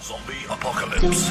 Zombie Apocalypse.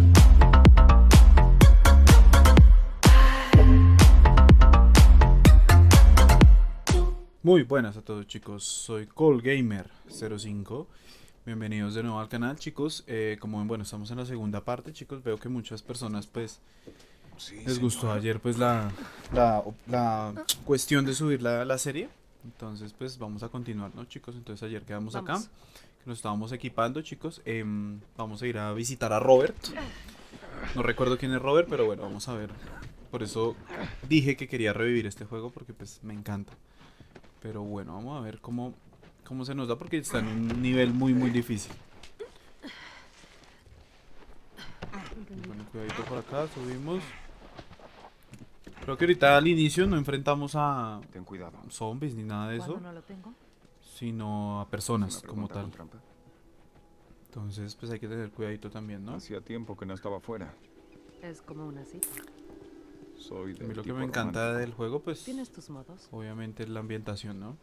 Muy buenas a todos, chicos, soy ColeGamer05. Bienvenidos de nuevo al canal, chicos. Como ven, bueno, estamos en la segunda parte, chicos. Veo que muchas personas pues les gustó ayer pues la cuestión de subir la serie. Entonces pues vamos a continuar, ¿no, chicos? Entonces ayer quedamos acá, que nos estábamos equipando, chicos. Vamos a ir a visitar a Robert. No recuerdo quién es Robert, pero bueno, vamos a ver. Por eso dije que quería revivir este juego, porque pues me encanta. Pero bueno, vamos a ver cómo se nos da, porque está en un nivel muy difícil. Bueno, cuidadito por acá, subimos. Creo que ahorita al inicio no enfrentamos a Ten cuidado. zombies ni nada de eso, ¿Cuándo no lo tengo? sino a ¿Es personas una como pregunta tal. con trampa? Entonces pues hay que tener cuidadito también, ¿no? Hacía tiempo que no estaba fuera. Es como una cita. Soy A mí del lo que tipo me encanta romántico. del juego pues ¿Tienes tus modos? obviamente es la ambientación, ¿no?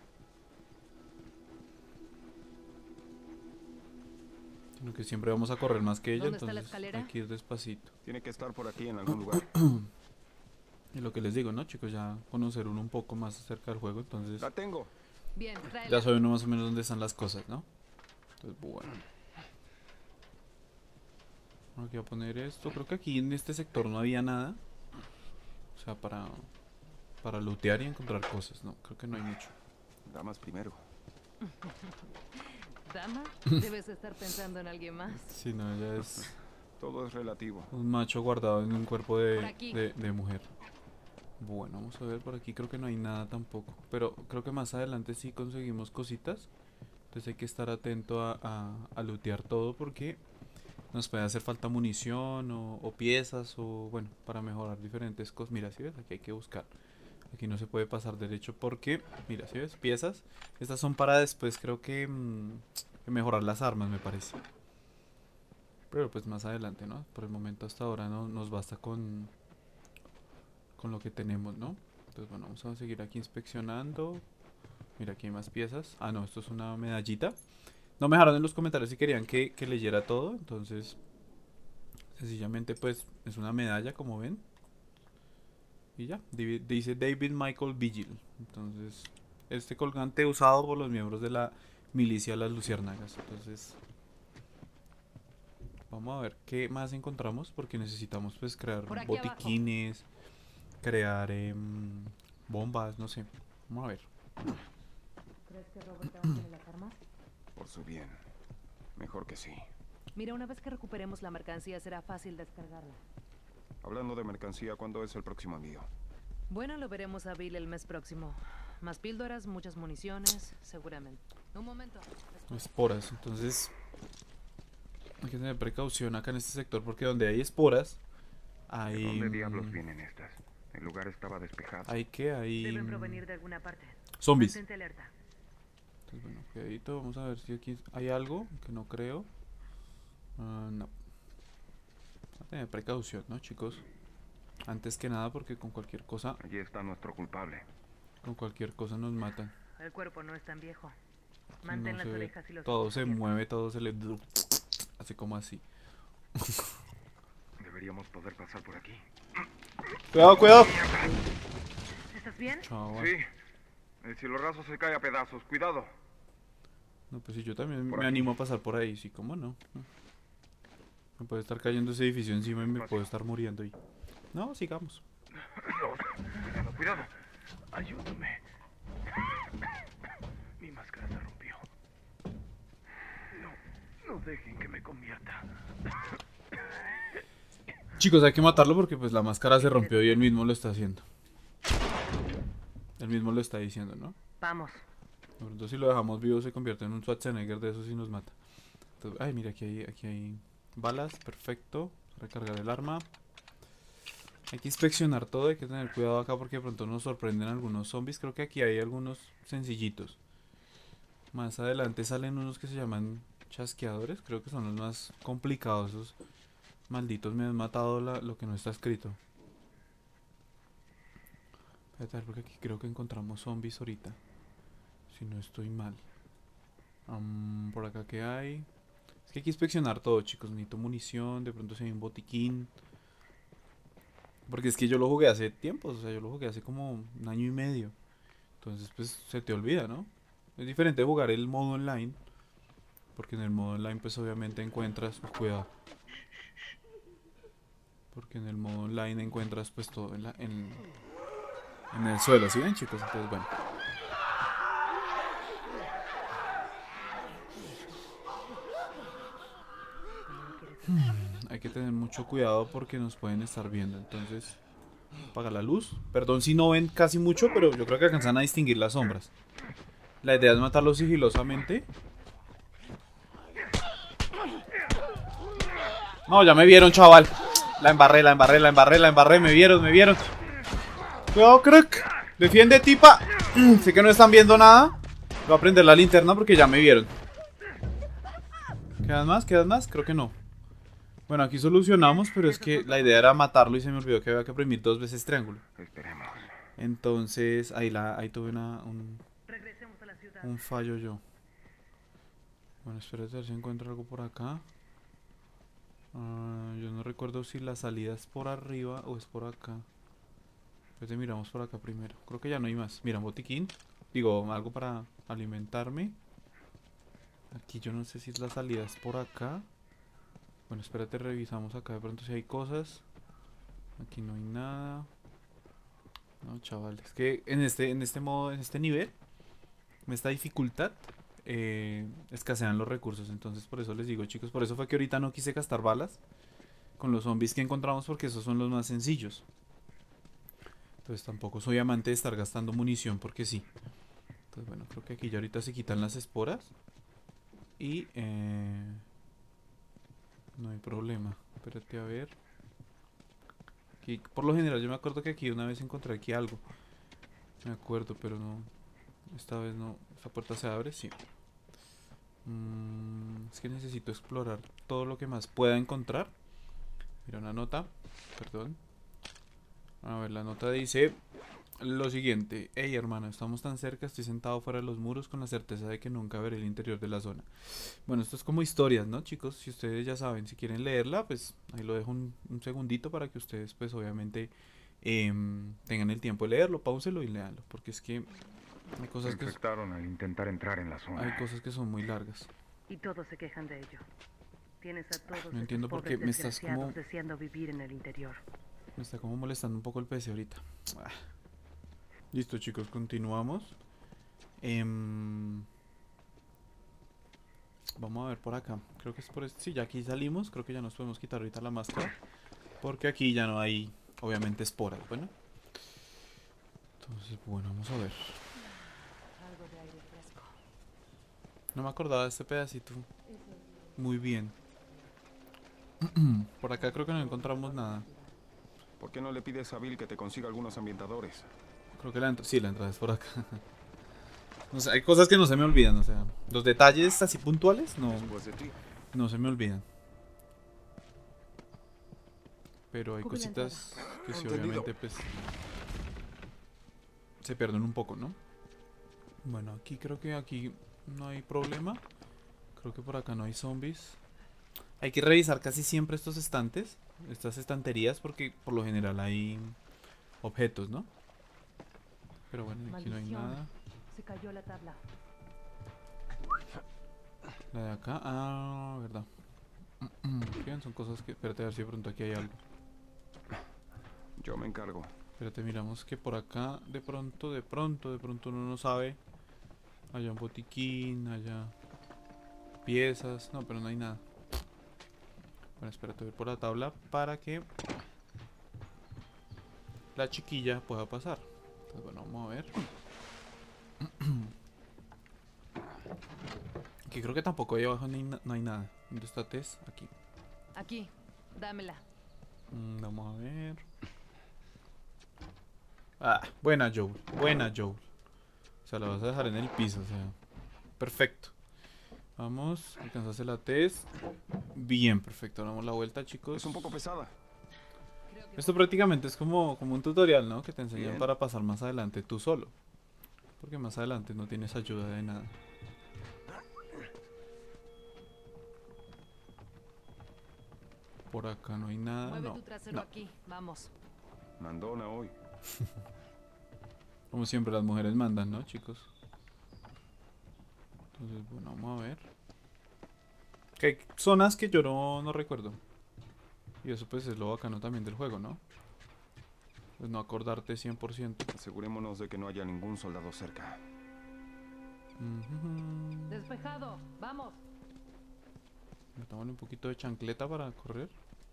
Sino que siempre vamos a correr más que ella, ¿Dónde está la entonces escalera? hay que ir despacito. Tiene que estar por aquí en algún lugar. Y lo que les digo, ¿no, chicos? Ya conocer uno un poco más acerca del juego, entonces ¡La tengo! Bien, tráela. ya sabe uno más o menos dónde están las cosas, ¿no? Entonces, bueno. Aquí voy a poner esto. Creo que aquí en este sector no había nada. O sea, para lootear y encontrar cosas, ¿no? Creo que no hay mucho. Damas primero. ¿Dama? Debes estar pensando en alguien más. Sí, no, ella es Todo es relativo. un macho guardado en un cuerpo Por aquí. de mujer. Bueno, vamos a ver, por aquí creo que no hay nada tampoco. Pero creo que más adelante sí conseguimos cositas. Entonces hay que estar atento a lootear todo, porque nos puede hacer falta munición o piezas o bueno, para mejorar diferentes cosas. Mira, si ves, aquí hay que buscar. Aquí no se puede pasar derecho porque, mira, si ves, piezas. Estas son para después, creo que mejorar las armas, me parece. Pero pues más adelante, ¿no? Por el momento hasta ahora no nos basta con lo que tenemos, ¿no? Entonces bueno, vamos a seguir aquí inspeccionando. Mira, aquí hay más piezas. Ah, no, esto es una medallita. No me dejaron en los comentarios si querían que leyera todo. Entonces, sencillamente pues es una medalla, como ven. Y ya, dice David Michael Vigil. Entonces, este colgante usado por los miembros de la milicia Las Luciérnagas. Entonces, vamos a ver qué más encontramos, porque necesitamos pues crear Por aquí botiquines, crear bombas, no sé. Vamos a ver. ¿Crees que Robert aún tiene las armas? Por su bien. Mejor que sí. Mira, una vez que recuperemos la mercancía será fácil descargarla. Hablando de mercancía, ¿cuándo es el próximo envío? Bueno, lo veremos a Bill el mes próximo. Más píldoras, muchas municiones, seguramente. Un momento. Esporas, entonces hay que tener precaución acá en este sector, porque donde hay esporas ¿De hay dónde diablos vienen estas? El lugar estaba despejado. hay Deben provenir de alguna parte. zombies. Mantente alerta. Entonces bueno, cuidadito, vamos a ver si aquí hay algo, que no creo. No. Hay que tener precaución, ¿no, chicos? Antes que nada, porque con cualquier cosa Allí está nuestro culpable. nos matan. El cuerpo no es tan viejo. Si Mantén no las se ve, orejas y los todo ojos se abiertos. mueve, todo se le así como así. Deberíamos poder pasar por aquí. Cuidado, cuidado. ¿Estás bien? Chaval. Sí. El cielo raso se cae a pedazos. Cuidado. No, pues si yo también Por me aquí. animo a pasar por ahí, sí, cómo no. Me puede estar cayendo ese edificio encima y me puedo estar muriendo y... No, sigamos. Cuidado, cuidado. Ayúdame. Mi máscara se rompió. No dejen que me convierta. Chicos, hay que matarlo porque pues la máscara se rompió y él mismo lo está haciendo. Él mismo lo está diciendo, ¿no? Vamos. De pronto si lo dejamos vivo se convierte en un Schwarzenegger de esos y nos mata. Entonces, ay, mira, aquí hay balas, perfecto. Recargar el arma. Hay que inspeccionar todo, hay que tener cuidado acá porque de pronto nos sorprenden algunos zombies. Creo que aquí hay algunos sencillitos. Más adelante salen unos que se llaman chasqueadores. Creo que son los más complicados. Esos malditos me han matado lo que no está escrito. Espérate, a ver, porque aquí creo que encontramos zombies ahorita. Si no estoy mal. Por acá que hay Es que hay que inspeccionar todo, chicos. Necesito munición, de pronto si hay un botiquín. Porque es que yo lo jugué hace tiempos, o sea, yo lo jugué hace como un año y medio. Entonces, pues se te olvida, ¿no? Es diferente jugar el modo online. Porque en el modo online, pues obviamente encuentras. Cuidado. Porque en el modo online encuentras, pues todo en el suelo, ¿sí ven, chicos? Entonces, bueno. Hay que tener mucho cuidado porque nos pueden estar viendo. Entonces, apaga la luz. Perdón si no ven casi mucho, pero yo creo que alcanzan a distinguir las sombras. La idea es matarlo sigilosamente. No, ya me vieron, chaval. La embarré, la embarré, la embarré, la embarré. Me vieron, me vieron. Cuidado, crack. Defiende, tipa. Sé que no están viendo nada. Voy a prender la linterna porque ya me vieron. ¿Quedan más? ¿Quedan más? Creo que no. Bueno, aquí solucionamos, pero es que la idea era matarlo y se me olvidó que había que oprimir 2 veces triángulo. Esperemos. Entonces, ahí tuve Regresemos a la ciudad. un fallo yo. Bueno, espérate a ver si encuentro algo por acá. Yo no recuerdo si la salida es por arriba o es por acá. Entonces miramos por acá primero. Creo que ya no hay más. Mira, un botiquín. Digo, algo para alimentarme. Aquí yo no sé si la salida es por acá. Bueno, espérate, revisamos acá de pronto si hay cosas. Aquí no hay nada. No, chavales. Es que en este modo, en este nivel, en esta dificultad, escasean los recursos. Entonces por eso les digo, chicos, por eso fue que ahorita no quise gastar balas con los zombies que encontramos, porque esos son los más sencillos. Entonces tampoco soy amante de estar gastando munición porque sí. Entonces bueno, creo que aquí ya ahorita se quitan las esporas. Y no hay problema. Espérate a ver. Aquí, por lo general yo me acuerdo que aquí una vez encontré aquí algo. Me acuerdo, pero no. Esta vez no. ¿Esta puerta se abre? Sí. Es que necesito explorar todo lo que más pueda encontrar. Mira, una nota. Perdón. A ver, la nota dice lo siguiente: hey hermano, estamos tan cerca, estoy sentado fuera de los muros con la certeza de que nunca veré el interior de la zona. Bueno, esto es como historias, ¿no, chicos? Si ustedes ya saben, si quieren leerla, pues ahí lo dejo un segundito para que ustedes, pues obviamente, tengan el tiempo de leerlo, páuselo y léanlo, porque es que hay Se cosas que, infectaron al intentar entrar en la hay zona. cosas que son muy largas. Y todos se quejan de ello. Tienes a todos No esos entiendo por qué pobres me estás desgraciados como, deseando vivir en el interior. me está como molestando un poco el PC ahorita. Ah. Listo, chicos, continuamos. Vamos a ver por acá. Creo que es por este. Sí, ya aquí salimos. Creo que ya nos podemos quitar ahorita la máscara. Porque aquí ya no hay, obviamente, esporas. Bueno. Entonces, bueno, vamos a ver. Algo de aire fresco. No me acordaba de este pedacito. Muy bien. Por acá creo que no encontramos nada. ¿Por qué no le pides a Bill que te consiga algunos ambientadores? Creo que sí, la entrada es por acá. No sé, hay cosas que no se me olvidan. O sea, los detalles así puntuales Después de ti. no se me olvidan. Pero hay Cubre la cositas que sí, Entendido. obviamente, pues se pierden un poco, ¿no? Bueno, aquí creo que aquí no hay problema. Creo que por acá no hay zombies. Hay que revisar casi siempre estos estantes, estas estanterías, porque por lo general hay objetos, ¿no? Pero bueno, aquí no hay Maldición. nada. Se cayó la tabla. La de acá, ah, verdad. Bien, son cosas que... Espérate a ver si de pronto aquí hay algo. Yo me encargo. Espérate, miramos que por acá de pronto uno no sabe. Haya un botiquín, haya piezas. No, pero no hay nada. Bueno, espérate, voy por la tabla para que la chiquilla pueda pasar. Entonces, bueno, vamos a ver. Aquí creo que tampoco ahí abajo no hay nada. ¿Dónde está Tess? Aquí. Aquí, dámela. Vamos a ver. Ah, buena Joel. Buena Joel. O sea, la vas a dejar en el piso, o sea. Perfecto. Vamos, alcanzaste la Tess. Bien, perfecto. Damos la vuelta, chicos. Es un poco pesada. Esto prácticamente es como un tutorial, ¿no? Que te enseñan Bien. para pasar más adelante tú solo. Porque más adelante no tienes ayuda de nada. Por acá no hay nada, Mueve no. tu trasero No. aquí. Vamos. Mandona hoy. Como siempre las mujeres mandan, ¿no, chicos? Entonces, bueno, vamos a ver. Que hay zonas que yo no recuerdo. Y eso pues es lo bacano también del juego, ¿no? Pues no acordarte 100%. Asegurémonos de que no haya ningún soldado cerca. Ujú. Despejado. Vamos. Metámosle un poquito de chancleta para correr.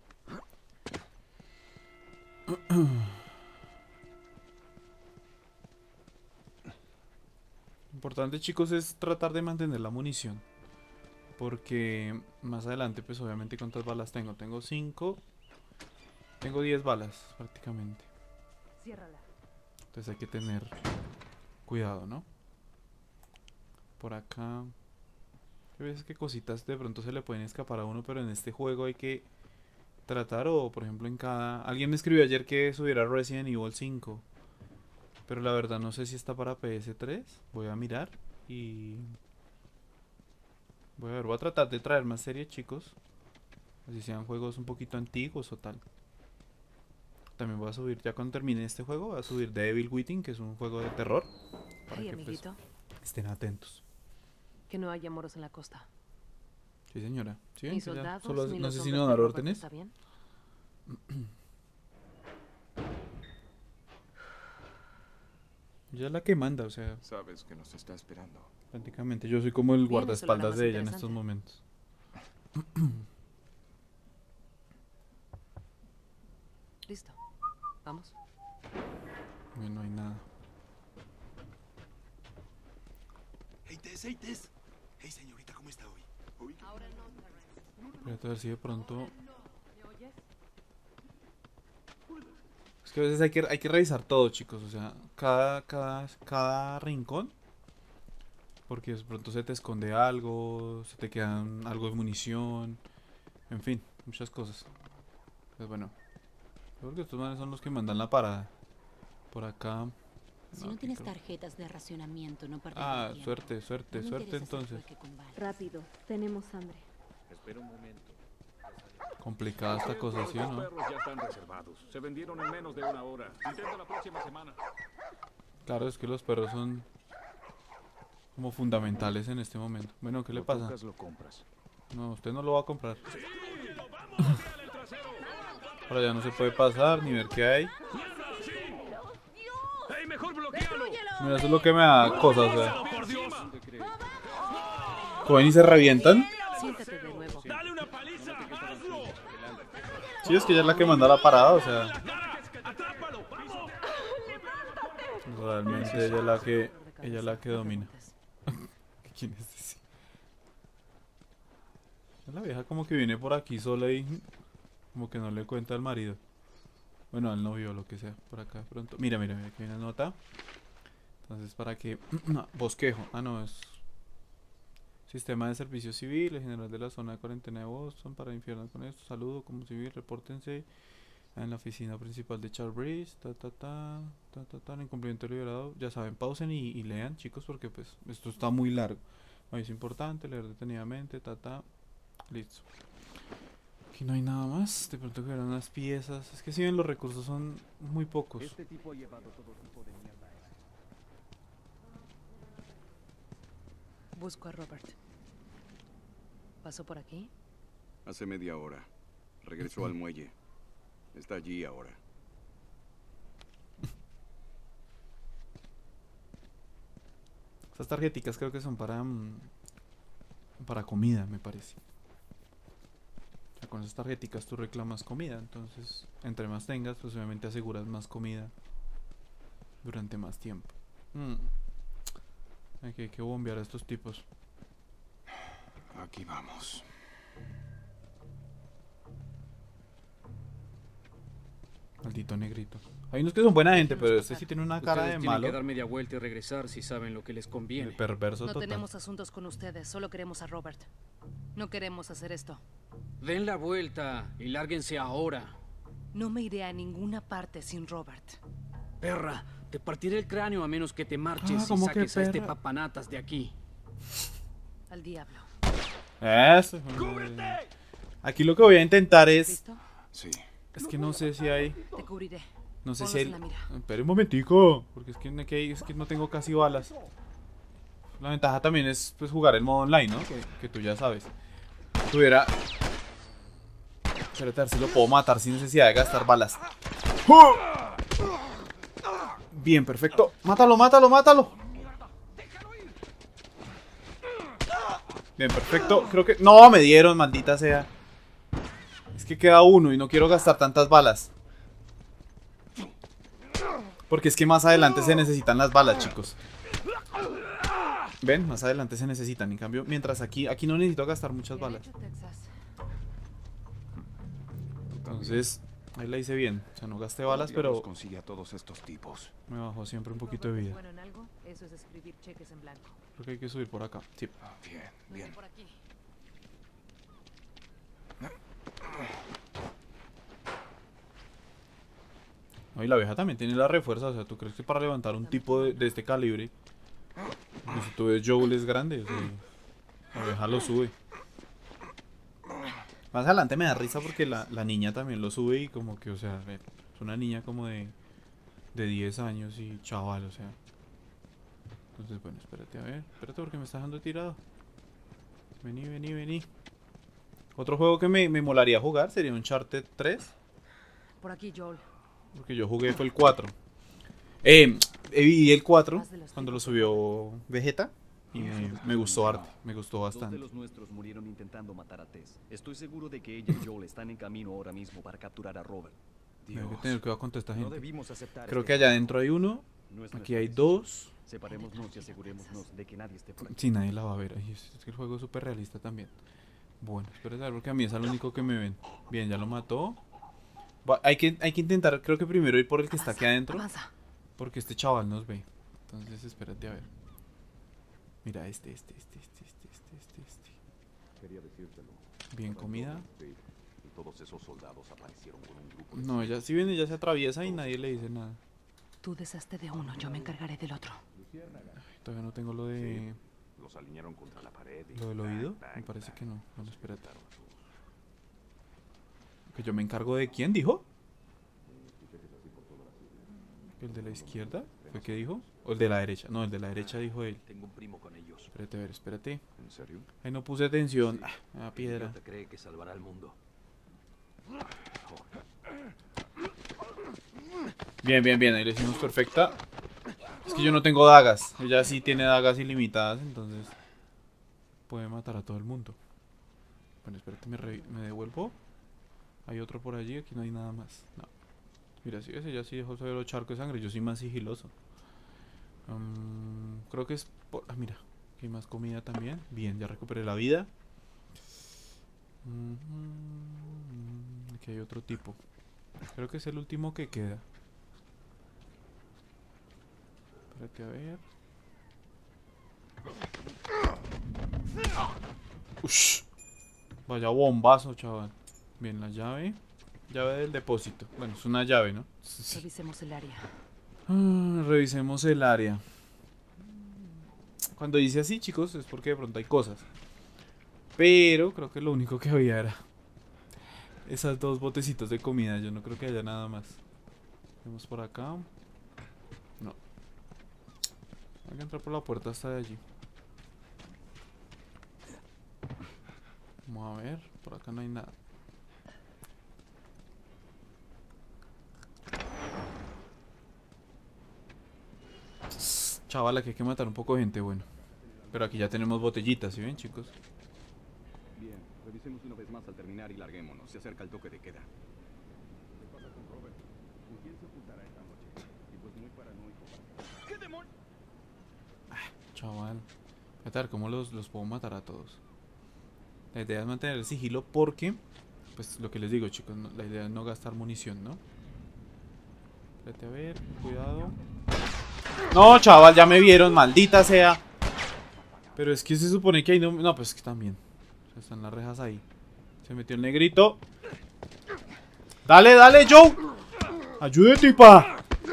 Lo importante, chicos, es tratar de mantener la munición. Porque más adelante, pues obviamente, ¿cuántas balas tengo? Tengo 5. Tengo 10 balas, prácticamente. Ciérrala. Entonces hay que tener cuidado, ¿no? Por acá. Hay veces que cositas de pronto se le pueden escapar a uno, pero en este juego hay que tratar, o por ejemplo en cada... Alguien me escribió ayer que subiera Resident Evil 5. Pero la verdad no sé si está para PS3. Voy a mirar y... Voy a ver, voy a tratar de traer más series, chicos. Así sean juegos un poquito antiguos o tal. También voy a subir, ya cuando termine este juego, voy a subir Devil Within, que es un juego de terror. Para Hey, que pues, amiguito. estén atentos. Que no haya moros en la costa. Sí, señora. ¿Sí ven Ni que ya soldados, solo ni no los sé si hombres no de dar Robert, órdenes. ¿está bien? Ella es la que manda, o sea, Sabes que nos está esperando. prácticamente yo soy como el Bien, eso lo hará guardaespaldas más de ella en estos interesante. momentos. Listo. Vamos. Bueno, no hay nada. Hey, Tess, hey, Tess. Hey, señorita, ¿cómo está hoy? Ahora no, Terrence. Espérate a ver si de pronto... ¿Me oyes? Es que a veces hay que revisar todo, chicos. O sea, cada rincón. Porque de pronto se te esconde algo, se te quedan algo de munición. En fin, muchas cosas. Pues bueno. Creo que estos manes son los que mandan la parada. Por acá. Si No, no aquí tienes creo- tarjetas de racionamiento, no perderé Ah, tiempo. suerte, No suerte, me suerte interesa hacer entonces. trueque con balas. Rápido, tenemos hambre. Espera un momento. Complicada esta cosa, ¿sí o Los no? perros ya están reservados. Se vendieron en menos de una hora. Intenta la próxima semana. Claro, es que los perros son como fundamentales en este momento. Bueno, ¿qué le pasa? Tocas, lo compras. No, usted no lo va a comprar. Ahora ya no se puede pasar ni ver qué hay. ¡Ey, mejor bloquealo! Mira, eso es lo que me da cosas, o sea. ¡Por Dios! Cogen y se revientan. Siéntate de nuevo. ¡Dale una paliza! ¡Hazlo! Sí, es que ella es la que manda la parada, o sea. ¡Atrápalo! ¡Vamos! Realmente ella es la que domina. ¿Quién es ese? Es la vieja como que viene por aquí sola y como que no le cuenta al marido. Bueno, al novio o lo que sea, por acá de pronto. Mira, mira, mira, aquí hay una nota. Entonces, para que... Bosquejo. Ah, no, es... Sistema de servicio civil, el general de la zona de cuarentena de Boston, para infierno con esto. Saludo como civil, repórtense en la oficina principal de Charbridge. Incumplimiento liberado. Ya saben, pausen y lean, chicos, porque pues esto está muy largo. Ahí es importante leer detenidamente, listo. Aquí no hay nada más. De pronto que eran unas piezas. Es que si ven, los recursos son muy pocos. Este tipo ha llevado todo tipo de mierda. Busco a Robert. ¿Pasó por aquí? Hace media hora. Regresó al muelle. Está allí ahora. Estas tarjeticas creo que son para comida, me parece. O sea, con esas tarjeticas tú reclamas comida, entonces entre más tengas, pues obviamente aseguras más comida durante más tiempo. Hay que bombear a estos tipos. Aquí vamos. Maldito negrito. Hay unos que son buena gente, pero este sí tiene una cara de Ustedes malo. tienen que dar media vuelta y regresar si saben lo que les De conviene. perverso No total. tenemos asuntos con ustedes, solo queremos a Robert. No queremos hacer esto. Den la vuelta y lárguense ahora. No me iré a ninguna parte sin Robert. Perra, te partiré el cráneo a menos que te marches y ¿cómo que saques a este perra? papanatas de aquí. Al diablo. Eso. Aquí lo que voy a intentar es... ¿Listo? Sí. Es que no sé si hay... Te cubriré. No sé Ponlos si hay... en la mira. Espera un momentico. Porque es que no tengo casi balas. La ventaja también es pues jugar el modo online, ¿no? Que tú ya sabes. Tuviera... Espérate a ver si lo puedo matar sin necesidad de gastar balas. Bien, perfecto. Mátalo, mátalo, mátalo. Bien, perfecto. Creo que... No, me dieron, maldita sea. Es que queda uno y no quiero gastar tantas balas. Porque es que más adelante se necesitan las balas, chicos. ¿Ven? Más adelante se necesitan. En cambio, mientras aquí no necesito gastar muchas balas. Derecho, Texas. Entonces, ahí la hice bien. O sea, no gasté balas, Diablos pero consigue a todos estos tipos. me bajó siempre un poquito de vida. Bueno, en algo, eso es escribir cheques en blanco. Creo que hay que subir por acá. Sí. Bien, bien. Por aquí. No, y la abeja también tiene la refuerza. O sea, ¿tú crees que para levantar un tipo de este calibre? Porque si tú ves Joel es grande. O sea, la abeja lo sube. Más adelante me da risa porque la niña también lo sube y como que, o sea, es una niña como de 10 años y chaval, o sea. Entonces, bueno, espérate, a ver. Espérate porque me está dejando tirado. Vení, vení, vení. Otro juego que me molaría jugar sería Uncharted 3. Por aquí, Joel. Porque yo jugué fue el 4. Vi el 4 cuando lo subió Vegeta. Y me gustó arte, me gustó Dos de bastante. los nuestros murieron intentando matar a Tess. Estoy seguro de que ella y Joel están en camino ahora mismo para capturar a Robert. Tengo que tener cuidado con toda esta No gente. debimos aceptar Creo este que allá trato. adentro hay uno. No es Aquí nuestra hay decisión. 2. Separémonos y asegurémonos de que nadie esté por aquí. Sí, nadie la va a ver. Ay, es que el juego es súper realista también. Bueno, espérate a ver porque a mí es el único que me ven. Bien, ya lo mató. Hay que intentar, creo que primero ir por el que está aquí adentro. Avanza. Porque este chaval nos ve. Entonces espérate a ver. Mira, este. Quería decírtelo. Bien, comida. Y todos esos soldados aparecieron con un grupo. No, ella si viene, ella se atraviesa y nadie le dice nada. Tú deshazte de uno, yo me encargaré del otro. Todavía no tengo lo de... Los alinearon contra la pared. y ¿Lo del bang, oído? bang, Me parece bang. que no. Bueno, espérate. ¿Que yo me encargo de quién, dijo? ¿El de la izquierda? ¿Fue que dijo? ¿O el de la derecha? No, el de la derecha dijo él. Tengo un primo con ellos. Espérate, a ver, espérate. ¿En serio? Ahí no puse atención. Ah, piedra. Idiota cree que salvará al mundo. Bien, bien, bien. Ahí le hicimos perfecta. Es que yo no tengo dagas. Ella sí tiene dagas ilimitadas, entonces puede matar a todo el mundo. Bueno, espérate, me devuelvo. Hay otro por allí, aquí no hay nada más. No. Mira, si ese ya sí dejó saber los charcos de sangre. Yo soy más sigiloso. Creo que es por... Ah, mira, aquí hay más comida también. Bien, ya recuperé la vida. Aquí hay otro tipo. Creo que es el último que queda. Espérate a ver. Ush. Vaya bombazo, chaval. Bien, la llave. Llave del depósito. Bueno, es una llave, ¿no? Revisemos el área. Revisemos el área. Cuando dice así, chicos, es porque de pronto hay cosas. Pero creo que lo único que había era esas dos botecitos de comida. Yo no creo que haya nada más. Vemos por acá. No. Hay que entrar por la puerta hasta de allí. Vamos a ver. Por acá no hay nada. Chavala, que hay que matar un poco de gente, bueno. Pero aquí ya tenemos botellitas, ¿sí ven, chicos? Bien, revisemos una vez más al terminar y larguémonos. Se acerca el toque de queda. ¿Qué pasa con Robert? ¿Con quién se ocultará esta noche? Tipo es muy paranoico. ¿Qué demonios? Chaval. A ver cómo los puedo matar a todos. La idea es mantener el sigilo porque, pues lo que les digo, chicos, la idea es no gastar munición, ¿no? Espérate a ver, cuidado. No, chaval, ya me vieron, maldita sea. Pero es que se supone que ahí no... No, pues es que también. O sea, están las rejas ahí. Se metió el negrito. Dale, dale, Joe. Ayúdate, pa.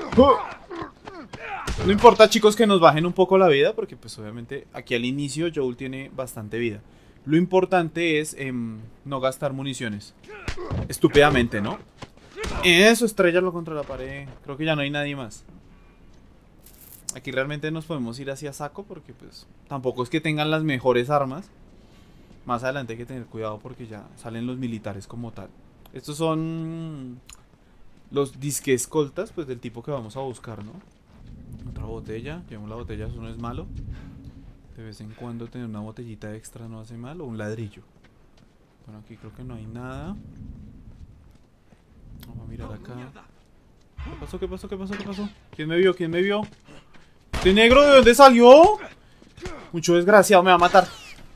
No importa, chicos, que nos bajen un poco la vida, porque pues obviamente aquí al inicio Joel tiene bastante vida. Lo importante es no gastar municiones. Estúpidamente, ¿no? Eso, estrellarlo contra la pared. Creo que ya no hay nadie más. Aquí realmente nos podemos ir hacia saco porque pues tampoco es que tengan las mejores armas. Más adelante hay que tener cuidado porque ya salen los militares como tal. Estos son los disque escoltas, pues del tipo que vamos a buscar, ¿no? Otra botella, llevamos la botella, eso no es malo. De vez en cuando tener una botellita extra no hace mal, o un ladrillo. Bueno, aquí creo que no hay nada. Vamos a mirar acá. ¿Qué pasó? ¿Qué pasó? ¿Qué pasó? ¿Qué pasó? ¿Quién me vio? ¿Quién me vio? ¿Este negro de dónde salió? Mucho desgraciado, me va a matar.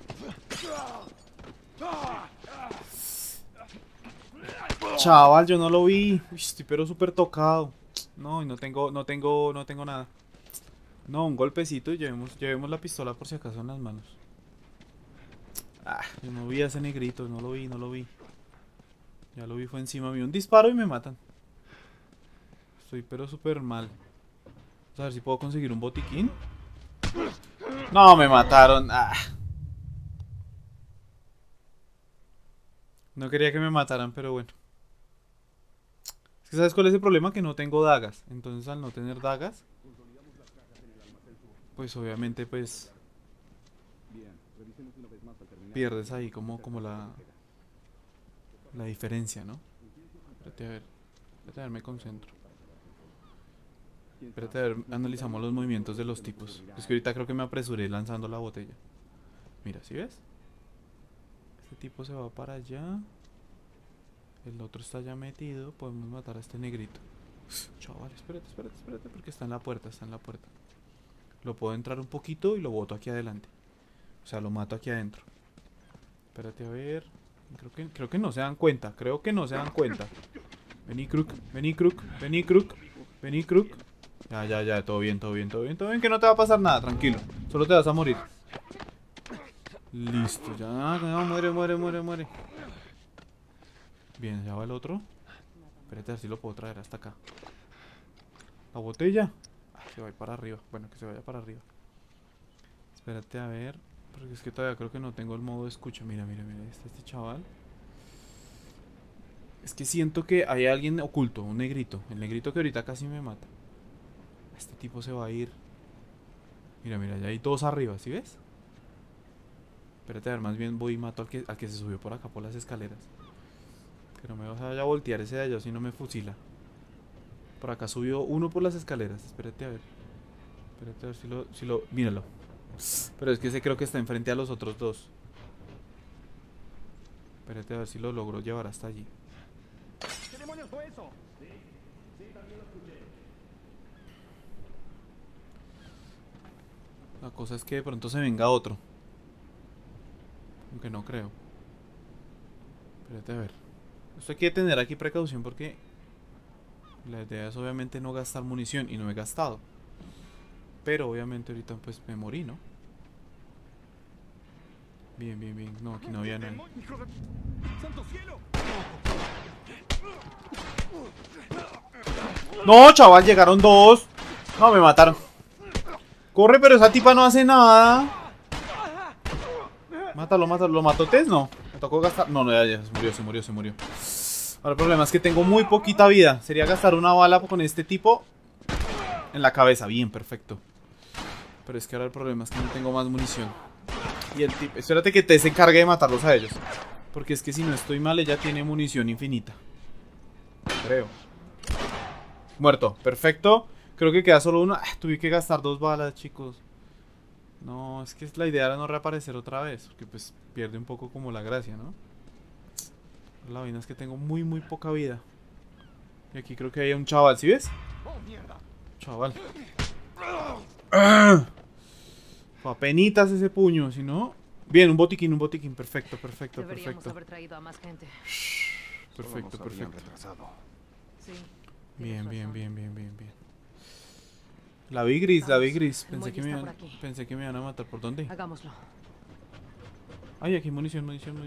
Chaval, yo no lo vi. Uy, estoy pero súper tocado. No, y no tengo nada. No, un golpecito y llevemos la pistola por si acaso en las manos. Ah, yo no vi a ese negrito, no lo vi. Ya lo vi, fue encima mío. Un disparo y me matan. Estoy pero súper mal. Vamos a ver si puedo conseguir un botiquín. No, me mataron. Ah. No quería que me mataran, pero bueno. Es que ¿sabes cuál es el problema? Que no tengo dagas. Entonces al no tener dagas, pues obviamente pues pierdes ahí como la diferencia, ¿no? Espérate a ver, me concentro. Espérate a ver, analizamos los movimientos de los tipos. Es que ahorita creo que me apresuré lanzando la botella. Mira, ¿sí ves? Este tipo se va para allá. El otro está ya metido. Podemos matar a este negrito. Chaval, espérate, porque está en la puerta, Lo puedo entrar un poquito y lo boto aquí adelante. O sea, lo mato aquí adentro. Espérate a ver. Creo que no se dan cuenta. Vení, Crook. Ya, todo bien, que no te va a pasar nada, tranquilo. Solo te vas a morir. Listo, ya, no, muere. Bien, ya va el otro. Espérate a ver si lo puedo traer hasta acá. La botella. Se va a ir para arriba. Bueno, que se vaya para arriba. Espérate a ver. Porque es que todavía creo que no tengo el modo de escucha. Mira. Este chaval. Es que siento que hay alguien oculto. Un negrito. El negrito que ahorita casi me mata. Este tipo se va a ir. Mira, ya hay todos arriba. ¿Sí ves? Espérate a ver. Más bien voy y mato al que se subió por acá por las escaleras. Que no me vaya a voltear ese de allá si no me fusila. Por acá subió uno por las escaleras. Espérate a ver si lo... Míralo. Pero es que ese creo que está enfrente a los otros dos. Espérate a ver si lo logro llevar hasta allí. ¿Qué demonios fue eso? Sí, también lo escuché. La cosa es que de pronto se venga otro. Aunque no creo. Espérate a ver. Esto hay que tener aquí precaución porque la idea es obviamente no gastar munición y no he gastado. Pero obviamente ahorita pues me morí, ¿no? Bien. No, aquí no había nadie. No, chaval, llegaron dos. No, me mataron. Corre, pero esa tipa no hace nada. Mátalo. ¿Lo mató Tess? No. Me tocó gastar. No, ya, se murió. Ahora el problema es que tengo muy poquita vida. Sería gastar una bala con este tipo en la cabeza. Bien, perfecto. Pero es que ahora el problema es que no tengo más munición. Y el tipo... Espérate que Tess se encargue de matarlos a ellos. Porque es que si no estoy mal, ella tiene munición infinita. Creo. Muerto, perfecto. Creo que queda solo uno. Tuve que gastar 2 balas, chicos. No, es que la idea era no reaparecer otra vez. Porque pues pierde un poco como la gracia, ¿no? La vaina es que tengo muy poca vida. Y aquí creo que hay un chaval, ¿sí ves? Chaval. Apenitas ese puño, si no... Bien, un botiquín, perfecto. Deberíamos haber traído a más gente. Perfecto. Sí. Bien. La vi gris. Pensé que me iban a matar. ¿Por dónde? Hagámoslo. Ay, aquí munición.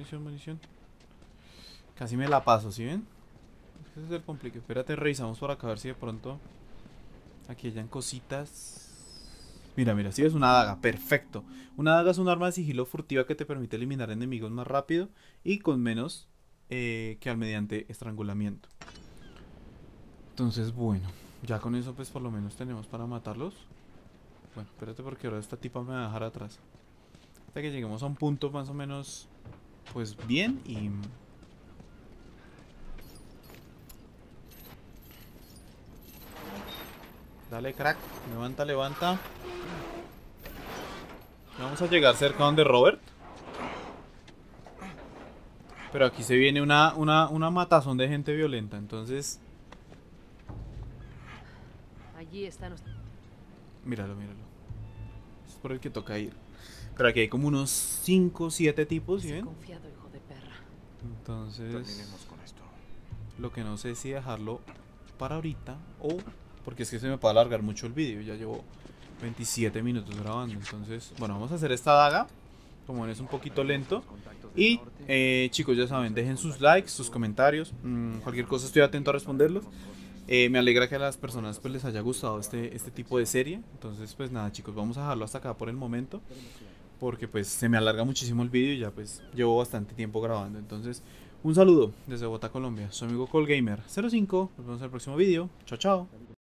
Casi me la paso, ¿sí ven? Ese es el complique. Espérate, revisamos por acá a ver si de pronto aquí hayan cositas. Mira, mira, si es una daga, perfecto. Una daga es un arma de sigilo furtiva que te permite eliminar enemigos más rápido y con menos que al mediante estrangulamiento. Entonces, bueno, ya con eso pues por lo menos tenemos para matarlos. Bueno, espérate porque ahora esta tipa me va a dejar atrás. Hasta que lleguemos a un punto más o menos pues bien y... Dale, crack, levanta, levanta. Vamos a llegar cerca donde Robert. Pero aquí se viene una matazón de gente violenta, entonces... Allí están ustedes. Míralo, míralo. Es por el que toca ir. Pero aquí hay como unos 5 o 7 tipos, ¿sí ven? Confiado, hijo de perra. Entonces... Terminemos con esto. Lo que no sé es si dejarlo para ahorita o... Porque es que se me puede alargar mucho el vídeo. Ya llevo 27 minutos grabando. Entonces, bueno, vamos a hacer esta daga. Como ven, es un poquito lento. Y chicos, ya saben, dejen sus likes, sus comentarios. Cualquier cosa estoy atento a responderlos. Me alegra que a las personas pues les haya gustado este tipo de serie. Entonces pues nada chicos, vamos a dejarlo hasta acá por el momento. Porque pues se me alarga muchísimo el vídeo y ya pues llevo bastante tiempo grabando. Entonces un saludo desde Bogotá, Colombia. Su amigo Colgamer05. Nos vemos en el próximo vídeo. Chao, chao.